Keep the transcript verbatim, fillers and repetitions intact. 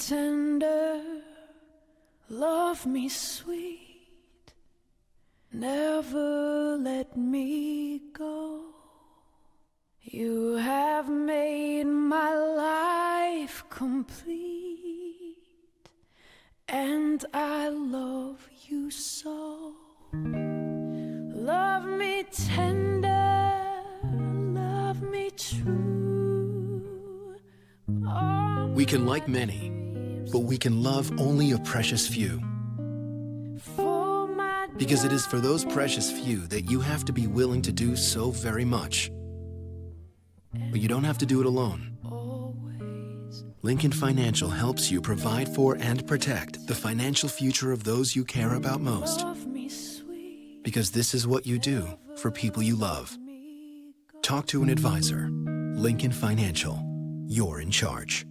tender, love me sweet, never let me go. You have made my life complete, and I love you so. Love me tender, love me true. Oh, we can like many, but we can love only a precious few. Because it is for those precious few that you have to be willing to do so very much. But you don't have to do it alone. Lincoln Financial helps you provide for and protect the financial future of those you care about most. Because this is what you do for people you love. Talk to an advisor. Lincoln Financial. You're in charge.